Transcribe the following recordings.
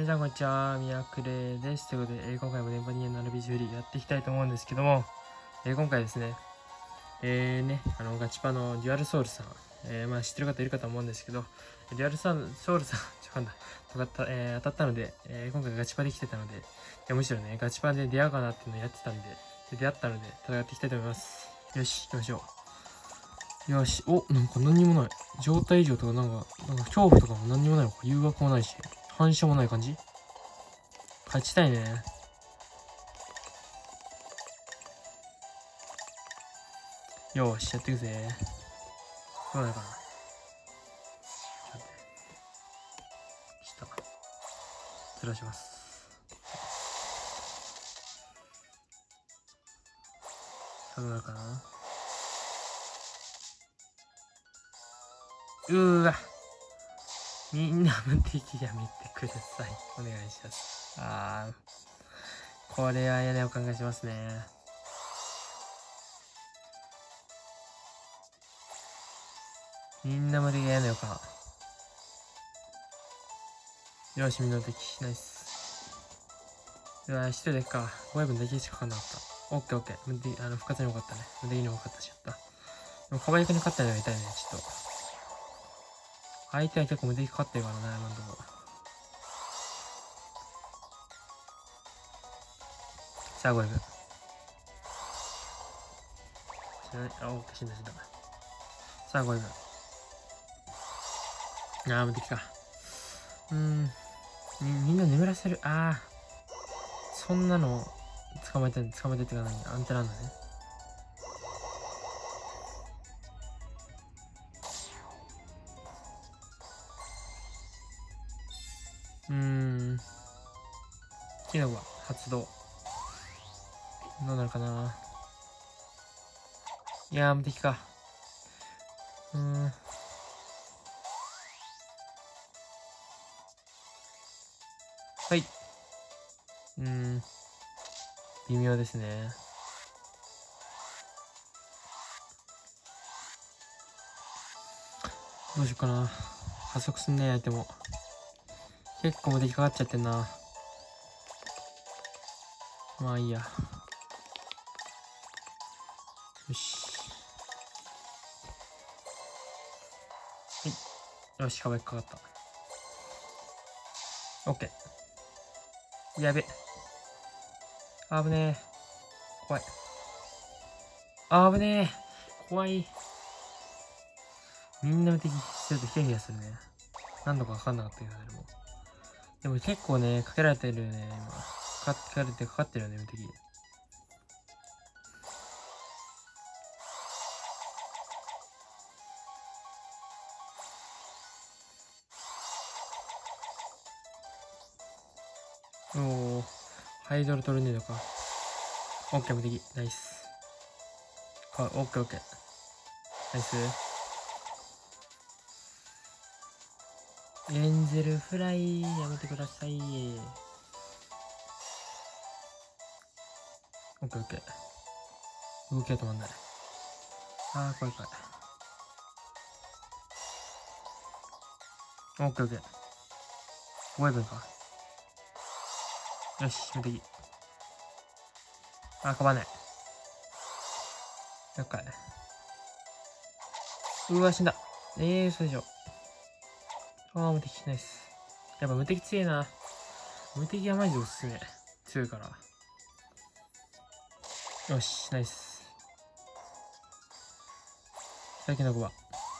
皆さんこんにちは、ミラクレです。ということで、今回も電波人間の RPG フリーやっていきたいと思うんですけども、今回ですね、ガチパのデュアルソウルさん、知ってる方いるかと思うんですけど、デュアルソウルさん、当たったので、今回ガチパで来てたので、むしろね、ガチパで出会うかなっていうのをやってたんで、出会ったので、戦っていきたいと思います。よし、行きましょう。よし、なんか何にもない。状態異常とかなんか恐怖とかも何にもないのか。誘惑もないし、反射もない感じ。勝ちたいね。よーし、やっていくぜ。どうなるかな。ちょっと待って。ずらします。さあ、どうなるかな。みんな無敵やめてください。お願いします。これは嫌な予感がしますね。みんな無敵が嫌な予感。よし、みんな無敵。ナイス。一人でか。5分だけしかかかんなかった。オッケーオッケー。無敵、復活にもよかったね。無敵にもよかったしやった。でも、かばやくに勝ったのが痛いね、ちょっと。相手は結構無敵かかってるからね、今のところ。さあ、5分。オッケー、死んだ。さあ、5分。無敵か。みんな眠らせる。そんなの捕まえてってか何アンテナなんだね。キノコは発動。どうなるかな。いやー、無敵か。はい。微妙ですね。どうしようかな。加速すんね、相手も。結構無敵かかっちゃってんな。まあいいや。よし。はい。よし、かばやくかかった。オッケー。やべ。危ねえ。怖い。危ねえ。怖い。みんな無敵してるとヒヤヒヤするね。何度かかかんなかったけど、誰も。でも結構ね、かけられてるね、今。かかってるよね、無敵。ハイドロトルネードか。オッケー、無敵。ナイス。オッケーオッケー。ナイス。エンゼルフライ、やめてください。オッケーオッケー。動きが止まんない。怖い。オッケーオッケー。5分か。よし、無敵。かばない。了解。死んだ。嘘でしょ。無敵。ナイス。やっぱ無敵強いな。無敵はマジでおすすめ。強いから。よし、ナイス。最近の5番。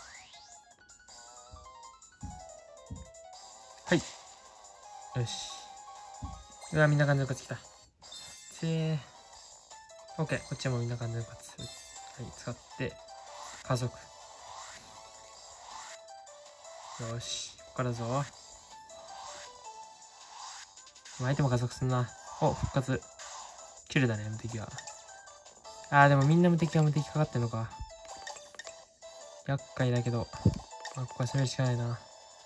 はい。よし。みんな完全復活きた。オッケー。こっちもみんな完全復活。はい、使って、加速。よし、ここからぞ。相手も加速すんな。復活。キルだね、無敵は。でもみんな無敵かかってんのか。厄介だけど。ここは攻めるしかないな。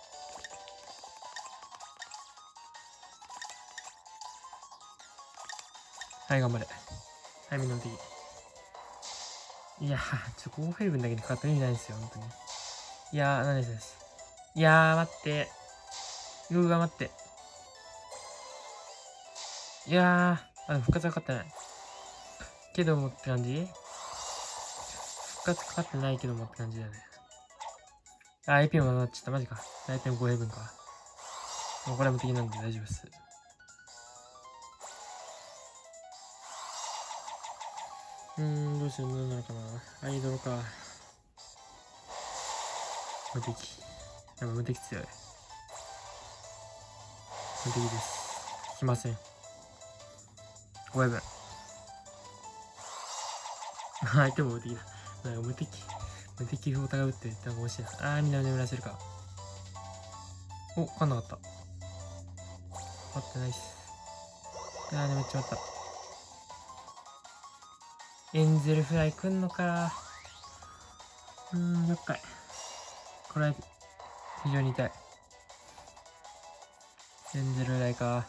はい、頑張れ。はい、みんな無敵。いやー、5分だけでかかった意味ないですよ、本当に。いやー、何です。いやー、待って。待って。 いやー、でも復活はかかってない。けどもって感じ。復活かかってないけどもって感じだよね。AP もなっちゃった。マジか。大体5ヘブンか。もうこれも敵なんで大丈夫っす。どうするのなのかな。アイドルか。無敵。やっぱ無敵強い。無敵です。引きません。5ヘブン。相手も無敵だ。なんか無敵フォータが打って言ったら面白いな。みんな眠らせるか。お、かんなかった。待ってないっす。眠っちまった。エンゼルフライ来んのか。了解。これは非常に痛い。エンゼルフライか。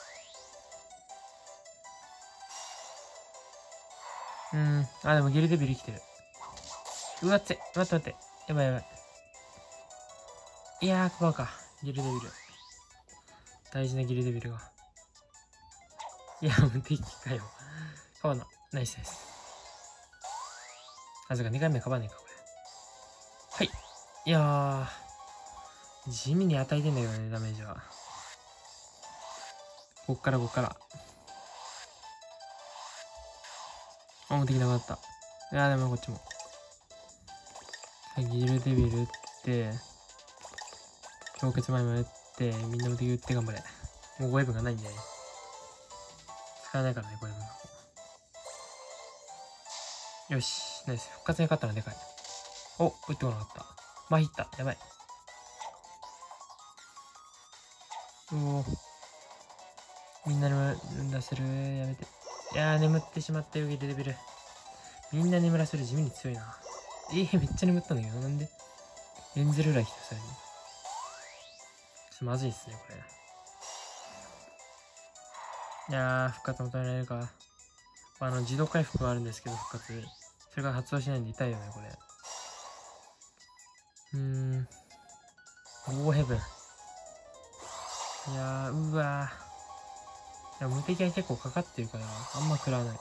でもギルデビル生きてる。うわっつい。待って。やばい。いやー、配うか。ギルデビル。大事なギルデビルが。いや、無敵かよ。かわな。ナイスです。そうか、2回目かばねえか、これ。はい。いやー、地味に与えてんだけどね、ダメージは。こっから。無敵なくなった。いやー、でもこっちも。ギルデビル打って、氷結前も打って、みんな無敵打って頑張れ。もう5エブンがないんで、使わないからね、5エブンが。よし、ナイス。復活に勝ったのでかい。お、打ってこなかった。マヒった。やばい。みんな眠らせる。やめて。いやー、眠ってしまったよ、ギルデビル。みんな眠らせる。地味に強いな。めっちゃ眠ったんだけど、なんでエンゼルフライ来た、さらに。まずいっすね、これ。いやー、復活求められるか。自動回復はあるんですけど、復活。それが発動しないんで痛いよね、これ。ゴーヘブン。いやー、うわー。無敵は結構かかってるから、あんま食らわない。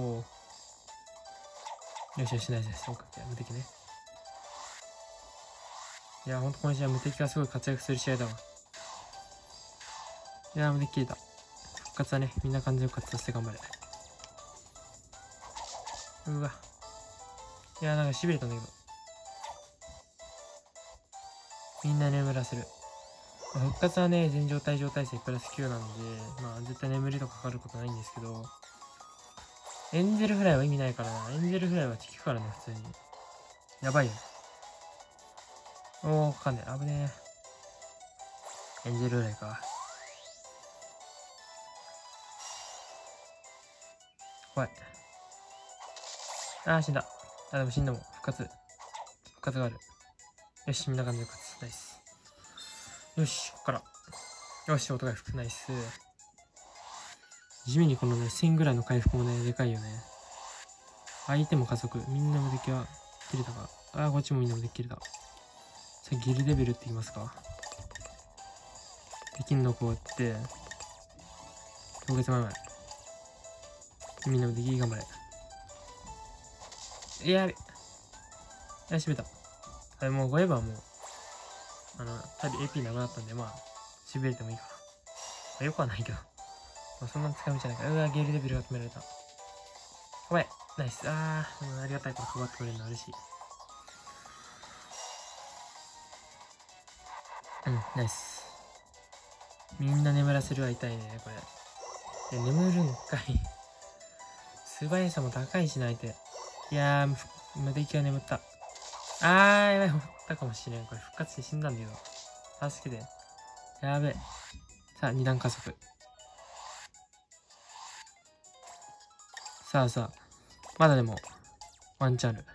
よし、ナイスです。無敵ね。いやー、ほんとこの試合無敵がすごい活躍する試合だわ。いやー、無敵切れた。復活はね、みんな完全復活させて頑張れ。うわ。いやー、なんか痺れたんだけど。みんな眠らせる。復活はね、全状態状態性プラス9なんで、絶対眠りとかかかることないんですけど、エンゼルフライは意味ないからな。エンゼルフライは効くからね、普通に。やばいよね。かかんねえ。危ねえ。エンゼルフライか。怖い。死んだ。でも死んだもん。復活がある。よし、みんな完全復活。ナイス。よし、こっから。よし、音回復。ナイス。地味にこのね、1000ぐらいの回復もね、でかいよね。相手も加速。みんな無敵は切れたか。こっちもみんな無敵切れた。さあ、ギルデビルって言いますか。できんのこうやって、氷結前。みんな無敵頑張れ。やべ。閉めた。もう5エヴァはもう、タビ AP なくなったんで、痺れてもいいかな。よくはないけど。そんな使い道じゃないから。ゲルデビルが止められた。ごめん。ナイス。ありがたいから配ってくれるの嬉しい。ナイス。みんな眠らせるは痛いね、これ。眠るんかい。素早さも高いしな、相手。いやー、無敵が眠った。やばい、思ったかもしれん。これ復活して死んだんだけど。助けて。やべえ。さあ、二段加速。さあ。まだでも、ワンチャンある。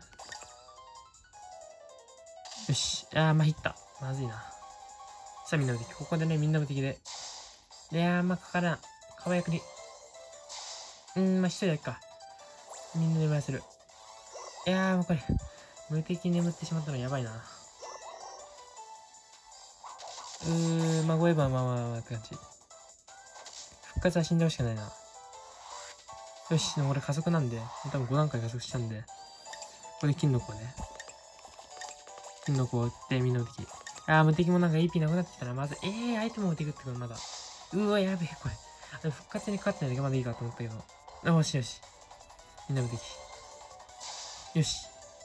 よし。ヒッた。まずいな。さあ、みんな無敵。ここでね、みんな無敵で。いやー、かからん。かわやくに。一人だけか。みんな眠らせる。いやー、もうこれ、無敵眠ってしまったのやばいな。5エヴァって感じ。復活は死んでほしくないな。 よし、でも俺加速なんで、多分5段階加速したんで、ここで金の子ね。金の子を追ってみんな無敵。無敵もなんか AP なくなってきたな。まず、アイテムを追っていくってことまだ。うわ、やべえ、これ。復活にかかってないだけまだいいかと思ったけど。よしよし。みんな無敵。よし。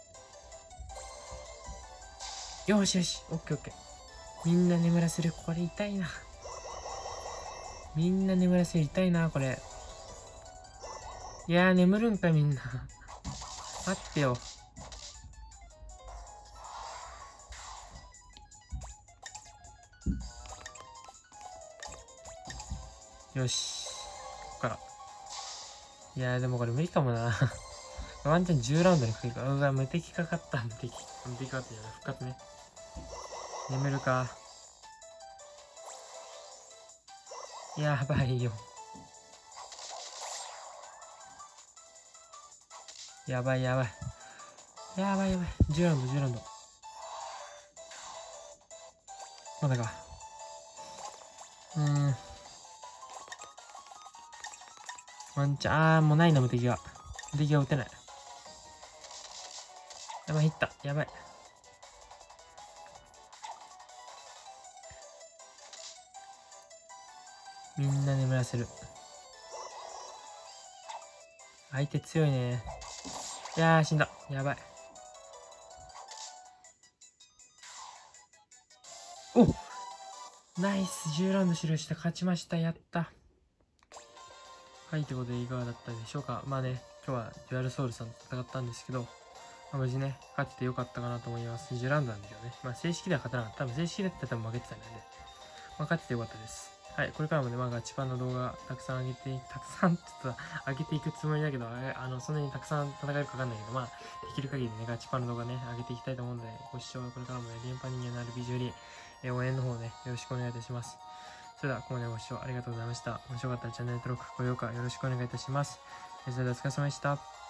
よしよし。オッケーオッケー。みんな眠らせる。これ痛いな。みんな眠らせる。痛いな、これ。いやー、眠るんか、みんな。待ってよ。よし。こっから。いやー、でもこれ無理かもな。ワンチャン10ラウンドにかけるか。うわ、無敵かかった。無敵かかったよね。復活ね。眠るか。やばいよ。やばいやばい。やばいやばい。10ラウンド、10ラウンド。まだか。ワンチャン、もうないな、無敵が。無敵が撃てない。やばい、ヒッた。やばい。みんな眠らせる。相手強いね。いやー、死んだ。やばい。お、ナイス。10ラウンド終了して勝ちました。やった。はい、ということでいかがだったでしょうか。まあね、今日はデュアルソウルさんと戦ったんですけど、無事ね、勝っててよかったかなと思います。10ラウンドなんでしょうね。まあ正式では勝たなかった。多分正式だったら多分負けてたんで、まあ勝っててよかったです。はい、これからもね、まあガチパンの動画たくさんたくさんって言ったら上げていくつもりだけど、そんなにたくさん戦えるかわかんないけど、まあ、できる限りね、ガチパンの動画ね、上げていきたいと思うので、ご視聴これからもね、電波人間のあるビジュアリ、応援の方ね、よろしくお願いいたします。それでは、ここまでご視聴ありがとうございました。面白かったらチャンネル登録、高評価よろしくお願いいたします。それではお疲れ様でした。